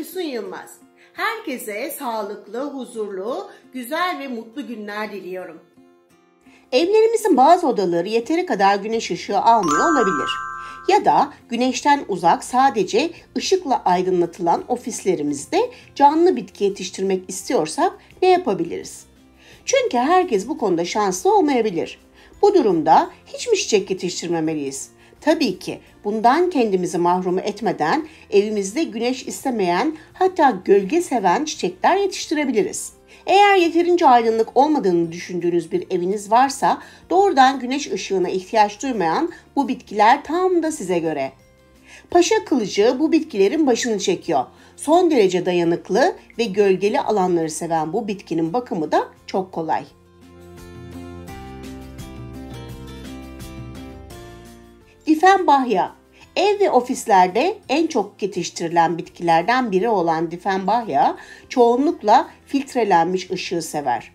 Füsun Yılmaz. Herkese sağlıklı, huzurlu, güzel ve mutlu günler diliyorum. Evlerimizin bazı odaları yeteri kadar güneş ışığı almıyor olabilir. Ya da güneşten uzak sadece ışıkla aydınlatılan ofislerimizde canlı bitki yetiştirmek istiyorsak ne yapabiliriz? Çünkü herkes bu konuda şanslı olmayabilir. Bu durumda hiç mi çiçek yetiştirmemeliyiz? Tabii ki bundan kendimizi mahrum etmeden evimizde güneş istemeyen, hatta gölge seven çiçekler yetiştirebiliriz. Eğer yeterince aydınlık olmadığını düşündüğünüz bir eviniz varsa doğrudan güneş ışığına ihtiyaç duymayan bu bitkiler tam da size göre. Paşa kılıcı bu bitkilerin başını çekiyor. Son derece dayanıklı ve gölgeli alanları seven bu bitkinin bakımı da çok kolay. Difenbahya. Ev ve ofislerde en çok yetiştirilen bitkilerden biri olan difenbahya çoğunlukla filtrelenmiş ışığı sever.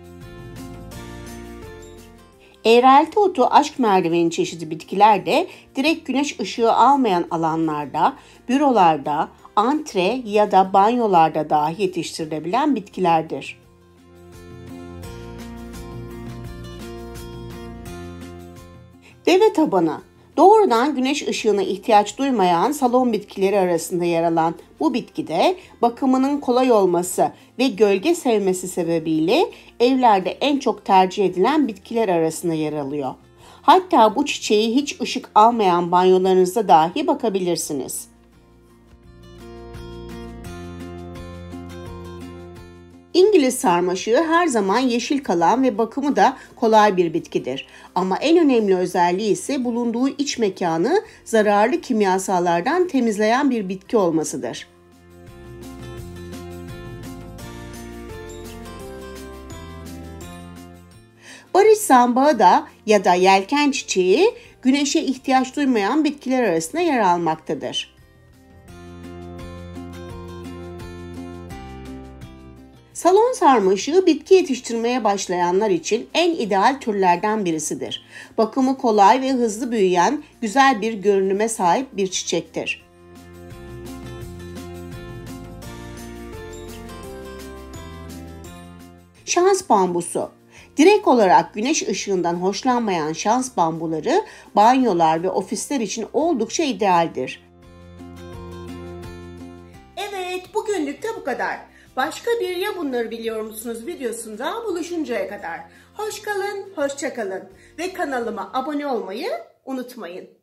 Eğrelti otu aşk merdiveni çeşidi bitkiler de direkt güneş ışığı almayan alanlarda, bürolarda, antre ya da banyolarda dahi yetiştirilebilen bitkilerdir. Deve tabanı. Doğrudan güneş ışığına ihtiyaç duymayan salon bitkileri arasında yer alan bu bitkide bakımının kolay olması ve gölge sevmesi sebebiyle evlerde en çok tercih edilen bitkiler arasında yer alıyor. Hatta bu çiçeği hiç ışık almayan banyolarınızda dahi bakabilirsiniz. İngiliz sarmaşığı her zaman yeşil kalan ve bakımı da kolay bir bitkidir. Ama en önemli özelliği ise bulunduğu iç mekanı zararlı kimyasallardan temizleyen bir bitki olmasıdır. Barış zambağı da ya da yelken çiçeği güneşe ihtiyaç duymayan bitkiler arasında yer almaktadır. Salon sarmaşığı bitki yetiştirmeye başlayanlar için en ideal türlerden birisidir. Bakımı kolay ve hızlı büyüyen güzel bir görünüme sahip bir çiçektir. Şans bambusu. Direkt olarak güneş ışığından hoşlanmayan şans bambuları banyolar ve ofisler için oldukça idealdir. Evet, bugünlük de bu kadar. Başka bir Ya Bunları Biliyor Musunuz videosunda buluşuncaya kadar. Hoş kalın, hoşça kalın ve kanalıma abone olmayı unutmayın.